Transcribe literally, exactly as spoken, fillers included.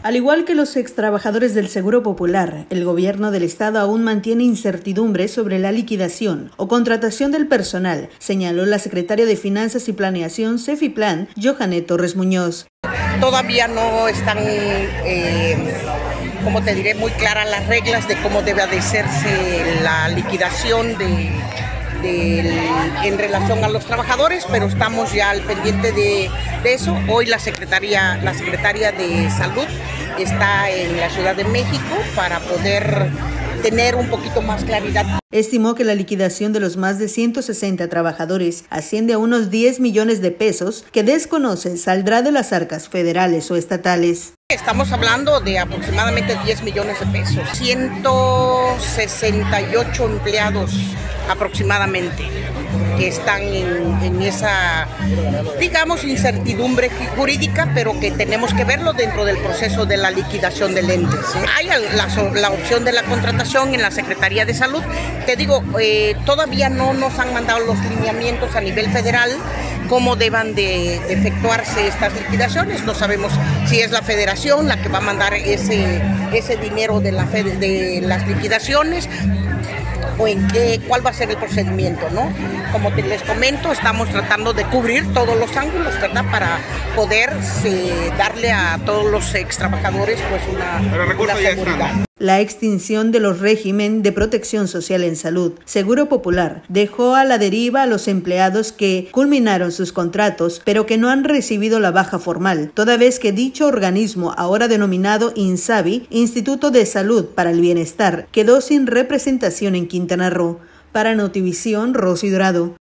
Al igual que los extrabajadores del Seguro Popular, el gobierno del estado aún mantiene incertidumbre sobre la liquidación o contratación del personal, señaló la secretaria de Finanzas y Planeación Cefiplan, Johanne Torres Muñoz. Todavía no están, eh, como te diré, muy claras las reglas de cómo debe de hacerse la liquidación de, de, en relación a los trabajadores, pero estamos ya al pendiente de, de eso. Hoy la secretaria, la secretaria de Salud está en la Ciudad de México para poder tener un poquito más claridad. Estimó que la liquidación de los más de ciento sesenta trabajadores asciende a unos diez millones de pesos que desconoce saldrá de las arcas federales o estatales. Estamos hablando de aproximadamente diez millones de pesos, ciento sesenta y ocho empleados aproximadamente que están en, en esa, digamos, incertidumbre jurídica, pero que tenemos que verlo dentro del proceso de la liquidación de entes. Hay la, la opción de la contratación en la Secretaría de Salud. Te digo, eh, todavía no nos han mandado los lineamientos a nivel federal cómo deban de, de efectuarse estas liquidaciones. No sabemos si es la federación la que va a mandar ese, ese dinero de, la, de las liquidaciones o en qué, cuál va a ser el procedimiento, ¿no? Como te les comento, estamos tratando de cubrir todos los ángulos, ¿verdad? Para poder eh, darle a todos los ex trabajadores pues una, una seguridad. La extinción de los régimen de protección social en salud, Seguro Popular, dejó a la deriva a los empleados que culminaron sus contratos, pero que no han recibido la baja formal, toda vez que dicho organismo, ahora denominado INSABI, Instituto de Salud para el Bienestar, quedó sin representación en Quintana Roo. Para Notivisión, Rosy Dorado.